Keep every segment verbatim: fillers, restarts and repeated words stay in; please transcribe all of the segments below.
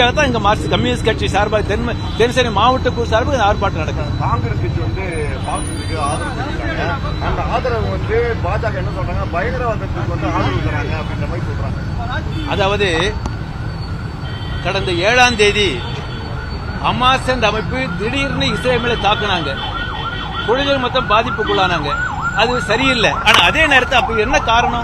தொடர்ச்சியாக தான் இங்க மார்க்சிஸ்ட் கம்யூனிஸ்ட் கட்சி சார்பாக தென் தென்சென்னை மாவட்ட குழு சார்பாக ஆர்ப்பாட்டம் நடக்கும். காங்கிரஸ் கட்சி வந்து பாகிஸ்தானுக்கு ஆதரவு தெரிவித்தாங்க. அந்த ஆதரவு வந்து பாஜக என்ன சொல்றாங்க, பயங்கரவாதத்துக்கு வந்து ஆதரவு தராங்க அப்படின்ற மாதிரி சொல்றாங்க. அதாவது கடந்த ஏழாம் தேதி ஹமாஸ் என்ற அமைப்பு திடீர்னு இஸ்ரேலை தாக்குனாங்க, குழுக்கள் மொத்தம் பாதிப்புக்குள்ளானாங்க. அது சரியில்லை. ஆனா அதே நேரத்தில் அப்ப என்ன காரணம்,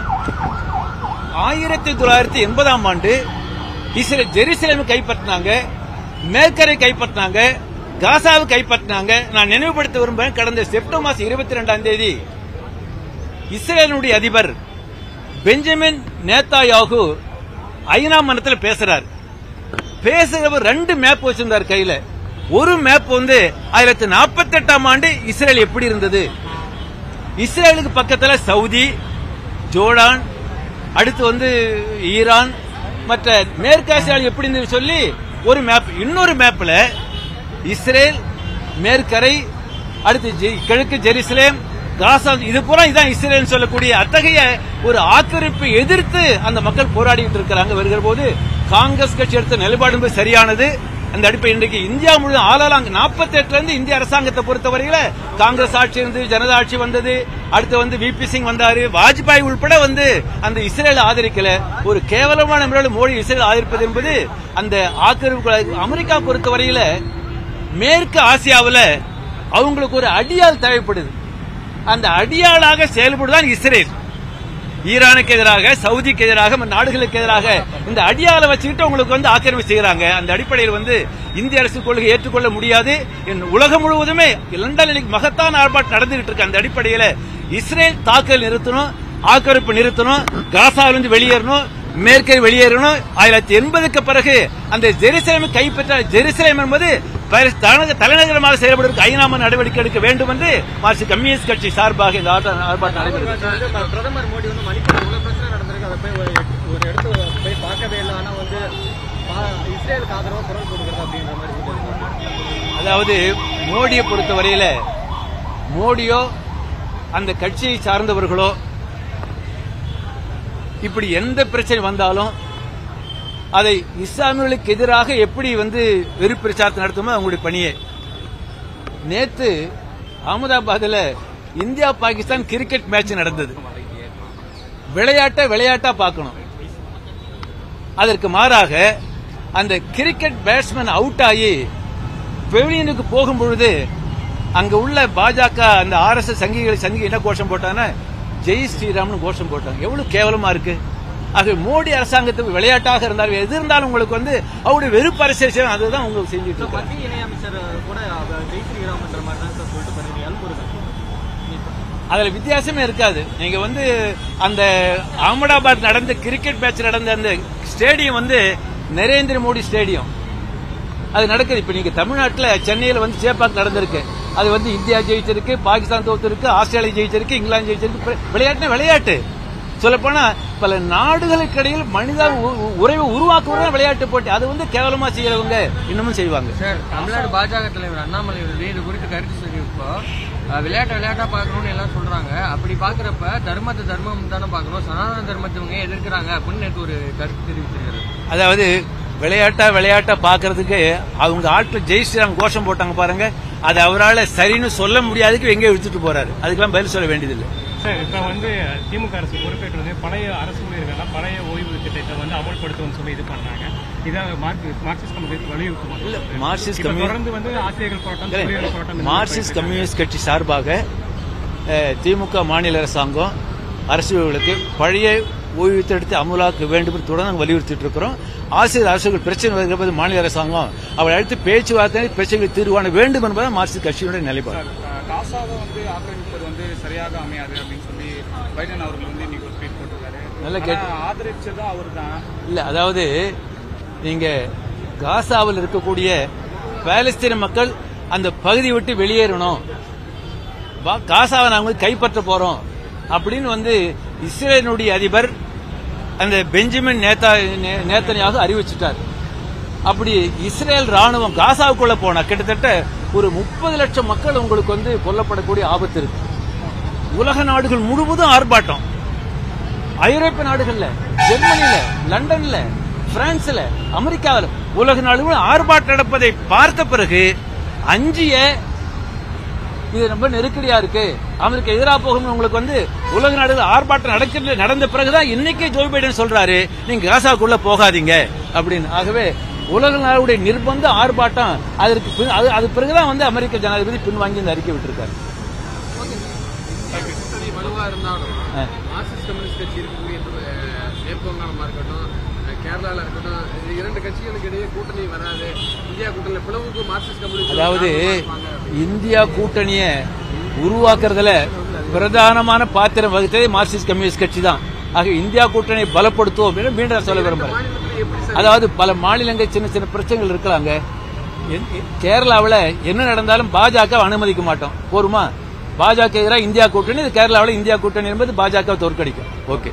ஆயிரத்தி தொள்ளாயிரத்தி எண்பதாம் ஆண்டு இஸ்ரேல் ஜெருசலேமை கைப்பற்றினாங்க, மேற்கரை கைப்பற்றினாங்க, காசாவை கைப்பற்றினாங்க. நான் நினைவுபடுத்த விரும்புகிறேன், கடந்த செப்டம்பர் மாசம் இருபத்தி ரெண்டாம் தேதி இஸ்ரேலுடைய அதிபர் பெஞ்சமின் நேத்தாயாகு ஐநா மன்றத்தில் பேசுறார். பேசுகிறவர் ரெண்டு மேப் வச்சிருந்தார் கையில. ஒரு மேப் வந்து ஆயிரத்தி நாற்பத்தி எட்டாம் ஆண்டு இஸ்ரேல் எப்படி இருந்தது, இஸ்ரேலுக்கு பக்கத்துல சவுதி, ஜோர்டான், அடுத்து வந்து ஈரான், மற்ற மேற்காசியாவில் எப்படி இருந்தது சொல்லி ஒரு மேப். இன்னொரு மேப்ல இஸ்ரேல், மேற்கரை, அடுத்து கிழக்கு ஜெருசலேம், காசா, இது பூரா இதான் இஸ்ரேல் சொல்லக்கூடிய அத்தகைய ஒரு ஆக்கிரமிப்பை எதிர்த்து அந்த மக்கள் போராடிட்டு இருக்கிறாங்க. வருகிற போது காங்கிரஸ் கட்சி எடுத்த நிலைப்பாடு சரியானது. அந்த அடிப்படை இன்றைக்கு இந்தியா முழுவதும் ஆளாங்க நாற்பத்தி எட்டுல இருந்து இந்திய அரசாங்கத்தை பொறுத்தவரையில காங்கிரஸ் ஆட்சி இருந்து ஜனதா ஆட்சி வந்தது. அடுத்து வந்து வி பி சிங் வந்தாரு, வாஜ்பாய் உள்பட வந்து அந்த இஸ்ரேல் ஆதரிக்கல. ஒரு கேவலமான முறையில் மோடி இஸ்ரேல் ஆதரிப்பது என்பது அந்த ஆக்கிரமிப்பு. அமெரிக்கா பொறுத்தவரையில மேற்கு ஆசியாவில் அவங்களுக்கு ஒரு அடியால் தேவைப்படுது. அந்த அடியாளாக செயல்படுதான் இஸ்ரேல். ஈரானுக்கு எதிராக, சவுதிக்கு எதிராக, நாடுகளுக்கு எதிராக இந்த அடியாளை வச்சுக்கிட்டு உங்களுக்கு வந்து ஆக்கிரமிப்பு செய்யறாங்க. அந்த அடிப்படையில் வந்து இந்திய அரசு கொள்கை ஏற்றுக்கொள்ள முடியாது. உலகம் முழுவதுமே லண்டனில் மகத்தான ஆர்ப்பாட்டம் நடந்துகிட்டு இருக்கு. அந்த அடிப்படையில் இஸ்ரேல் தாக்கல் நிறுத்தணும், ஆக்கிரமிப்பு நிறுத்தணும், காசாவிலிருந்து வெளியேறணும், மேற்கே வெளியேறணும். ஆயிரத்தி எண்பதுக்கு பிறகு அந்த ஜெருசலேமை கைப்பற்ற ஜெருசலேம் என்பது தலைநகரமாக செயல்படுவதற்கு ஐநாம நடவடிக்கை எடுக்க வேண்டும் என்று மார்க்சிஸ்ட் கம்யூனிஸ்ட் கட்சி சார்பாக இந்த ஆர்ப்பாட்டம் நடைபெறுகிறது. பிரதமர் மோடி வந்து மணிப்பூர் இவ்வளவு பிரச்சனை நடந்திருக்கு, அதை போய் ஒரு இடத்து போய் பார்க்கவே இல்லை. ஆனா வந்து இஸ்ரேலுக்கு ஆதரவாக குரல் கொடுக்கிறது அப்படின்ற மாதிரி. அதாவது மோடியை பொறுத்தவரையில மோடியோ அந்த கட்சியை சார்ந்தவர்களோ இப்படி எந்த பிரச்சனை வந்தாலும் அதை இஸ்லாமியர்களுக்கு எதிராக எப்படி வந்து வெறுப்பு பிரச்சாரத்தை நடத்துமோ அவங்களுடைய பணியே. நேற்று அகமதாபாத்தில் இந்தியா பாகிஸ்தான் கிரிக்கெட் மேட்ச் நடந்தது. விளையாட்டை விளையாட்டா பார்க்கணும். அதற்கு மாறாக அந்த கிரிக்கெட் பேட்ஸ்மேன் அவுட் ஆகி பெவிலியனுக்கு போகும்பொழுது அங்க உள்ள பாஜக அந்த ஆர் எஸ் எஸ் சங்கிகளை சங்கி என்ன கோஷம் போட்டாங்கன்னா ஜெய் ஸ்ரீராம்னு கோஷம் போட்டாங்க. எவ்வளவு கேவலமா இருக்கு. ஆக மோடி அரசாங்கத்துக்கு விளையாட்டாக இருந்தாலும் எது இருந்தாலும் உங்களுக்கு வந்து அவருடைய வெறுப்பு அரசியல் செய்யணும். அதுதான் உங்களுக்கு செஞ்சுட்டு இருக்காங்க. மத்திய இணையமைச்சர் கூட ஜெய் ஸ்ரீராம் என்ற மாதிரி தான் சொல்லிட்டு பண்ணுறீங்க. அதுல வித்தியாசமே இருக்காது. நீங்க வந்து அந்த அகமதாபாத் நடந்த கிரிக்கெட் மேட்ச் நடந்த அந்த ஸ்டேடியம் வந்து நரேந்திர மோடி ஸ்டேடியம். அது நடக்குது. இப்ப நீங்க தமிழ்நாட்டில் சென்னையில் வந்து சேப்பாக் நடந்திருக்கு. அது வந்து இந்தியா ஜெயிச்சிருக்கு, பாகிஸ்தான் தோத்திருக்கு, ஆஸ்திரேலியா ஜெயிச்சிருக்கு, இங்கிலாந்து ஜெயிச்சிருக்கு. விளையாட்டு விளையாட்டு சொல்லப்போனா பல நாடுகளுக்கு இடையில் மனித உறவை உருவாக்குவதே விளையாட்டு போட்டி. அது வந்து கேவலமா செய்யறவங்க இன்னமும் செய்வாங்க. சார், தமிழ்நாடு பாஜக தலைவர் அண்ணாமலை இது குறித்து கருத்து சொல்லியிருப்போ விளையாட்டு விளையாட்டா பாக்கணும்னு எல்லாம் சொல்றாங்க. அப்படி பாக்குறப்ப தர்மத்தை தர்மம் தானே பாக்கணும், சனாதன தர்மத்தை இவங்க எதிர்க்கிறாங்க அப்படின்னு நேற்று ஒரு கருத்து தெரிவிச்சிருக்காரு. அதாவது விளையாட்டா விளையாட்டா பாக்குறதுக்கு அவங்க ஆட்கள் ஜெய் ஸ்ரீராம் கோஷம் போட்டாங்க பாருங்க. அது அவரால் சரின்னு சொல்ல முடியாதுக்கு எங்கே எடுத்துட்டு போறாரு. அதுக்கெல்லாம் பதில் சொல்ல வேண்டியதில்லை. சார், இப்ப வந்து திமுக அரசு பொறுப்பேற்று வந்து பழைய அரசு ஊழியர்கள் பழைய ஓய்வு திட்டத்தை வந்து அமல்படுத்தும் சொல்லி இது பண்ணாங்க. இதான் மார்க்சிஸ்ட் கம்யூனிஸ்ட் வலியுறுத்தும். மார்க்சிஸ்ட் தொடர்ந்து வந்து ஆசிரியர்கள் போராட்டம் மார்க்சிஸ்ட் கம்யூனிஸ்ட் கட்சி சார்பாக திமுக மாநில அரசாங்கம் அரசுகளுக்கு பழைய ஓய்வு திட்டத்தை அமலாக்க வேண்டும் என்று தொடர்ந்து வலியுறுத்திட்டு இருக்கிறோம். ஆசிரியர் அரசுகள் பிரச்சனை வருகிற மாநில அரசாங்கம் அவரை அழைத்து பேச்சுவார்த்தை பிரச்சனைகளை தீர்வான வேண்டும் என்பது மார்க்சிஸ்ட் கட்சியினுடைய நிலைப்பாடு. காசாவை வந்து ஆக்கிரமிப்பது வந்து சரியாக அமையாது அப்படின்னு சொல்லி பைடன் அவர்கள் வந்து இன்னைக்கு ஒரு ட்வீட் போட்டிருக்காரு. நல்ல கேட்டு ஆதரிச்சதும் அவர் தான் இல்ல. அதாவது நீங்க காசாவில் இருக்கக்கூடிய பாலஸ்தீன மக்கள் அந்த பகுதியை விட்டு வெளியேறணும், காசாவை நாங்கள் கைப்பற்ற போறோம் அப்படின்னு வந்து இஸ்ரேலுடைய அதிபர் அந்த பெஞ்சமின் நேத்தன்யாகு அறிவிச்சிட்டார். அப்படி இஸ்ரேல் ராணுவம் காசாவுக்குள்ள போனா கிட்டத்தட்ட ஒரு முப்பது லட்சம் மக்கள் உங்களுக்கு வந்து கொல்லப்படக்கூடிய ஆபத்து இருக்கு. உலக நாடுகள் முழுவதும் ஆர்ப்பாட்டம். ஐரோப்பிய நாடுகள்ல, ஜெர்மனில, லண்டன்ல, பிரான்ஸ்ல, அமெரிக்காவில் உலக நாடுகளும் ஆர்ப்பாட்டம் நடப்பதை பார்த்த பிறகு அஞ்சிய இது ரொம்ப நெருக்கடியா இருக்கு, அமெரிக்கா எதிராக போகும், உங்களுக்கு வந்து உலக நாடுகள் ஆர்ப்பாட்டம் நடக்கிற நடந்த பிறகுதான் இன்னைக்கே ஜோ பைடன் சொல்றாரு நீங்க காசாக்குள்ள போகாதீங்க அப்படின்னு. ஆகவே உலக நாடுடைய நிர்பந்த ஆர்ப்பாட்டம் அதற்கு அது பிறகுதான் வந்து அமெரிக்க ஜனாதிபதி பின்வாங்கி இந்த அறிக்கை விட்டிருக்காரு. வலுவா இருந்தாலும் மார்க்சிஸ்ட் கம்யூனிஸ்ட் கட்சி இருக்கக்கூடிய மேற்கு வங்காளமா இருக்கட்டும், கேரளால இருக்கட்டும், இரண்டு கட்சிகளுக்கு இடையே கூட்டணி வராது. இந்தியா கூட்டணி பிளவுக்கு மார்க்சிஸ்ட் கம்யூனிஸ்ட் அதாவது இந்தியா கூட்டணிய உருவாக்குறதுல பிரதானமான பாத்திரம் வகித்ததே மார்க்சிஸ்ட் கம்யூனிஸ்ட் கட்சி தான். ஆக இந்தியா கூட்டணியை பலப்படுத்துவோம் மீண்டும் சொல்ல விரும்புறேன். அதாவது பல மாநிலங்கள் சின்ன சின்ன பிரச்சனைகள் இருக்கலாங்க. கேரளாவில் என்ன நடந்தாலும் பாஜக அனுமதிக்க மாட்டோம், போருமா? பாஜக எதிராக இந்தியா கூட்டணி, கேரளாவில் இந்தியா கூட்டணி என்பது பாஜக தோற்கடிக்கும். ஓகே,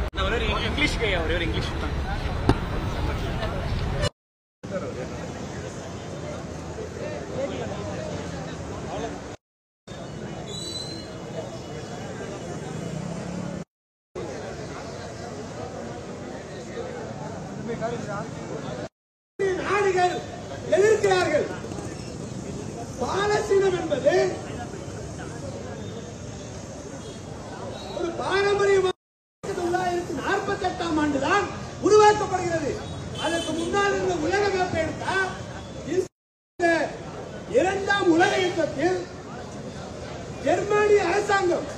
நாடுகள் எதிர்க்கிறார்கள். பாலஸ்தீனம் என்பது ஒரு பாரம்பரியமாக தொள்ளாயிரத்தி நாற்பத்தி எட்டாம் ஆண்டுதான் உருவாக்கப்படுகிறது. அதற்கு முன்னால் இருந்த உலக மேப்பை எடுத்தால் இரண்டாம் உலக யுத்தத்தில் ஜெர்மனி அரசாங்கம்